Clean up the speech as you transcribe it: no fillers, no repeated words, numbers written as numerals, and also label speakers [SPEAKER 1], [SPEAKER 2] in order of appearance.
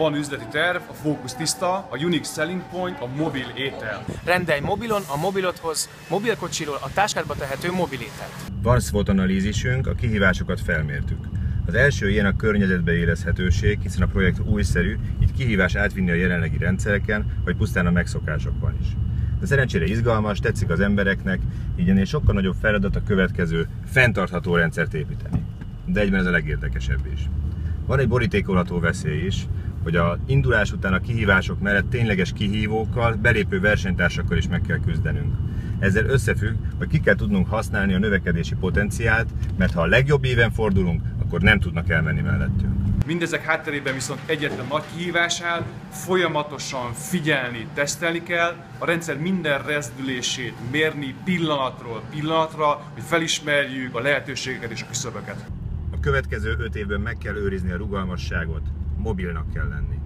[SPEAKER 1] van üzleti terv, a fókusz tiszta, a unique selling point, a mobil étel.
[SPEAKER 2] Rendelj mobilon a mobilodhoz, mobilkocsiról a táskádba tehető mobilételt.
[SPEAKER 3] Van SWOT analízisünk, a kihívásokat felmértük. Az első ilyen a környezetbe érezhetőség, hiszen a projekt újszerű, így kihívás átvinni a jelenlegi rendszereken, vagy pusztán a megszokásokban is. De szerencsére izgalmas, tetszik az embereknek, így ennél sokkal nagyobb feladat a következő, fenntartható rendszert építeni. De egyben ez a legérdekesebb is. Van egy borítékolható veszély is, hogy a indulás után a kihívások mellett tényleges kihívókkal, belépő versenytársakkal is meg kell küzdenünk. Ezzel összefügg, hogy ki kell tudnunk használni a növekedési potenciált, mert ha a legjobb éven fordulunk, akkor nem tudnak elmenni mellettünk.
[SPEAKER 1] Mindezek hátterében viszont egyetlen nagy kihívás áll, folyamatosan figyelni, tesztelni kell, a rendszer minden rezdülését mérni pillanatról pillanatra, hogy felismerjük a lehetőségeket és a küszöböket.
[SPEAKER 3] A következő 5 évben meg kell őrizni a rugalmasságot, mobilnak kell lenni.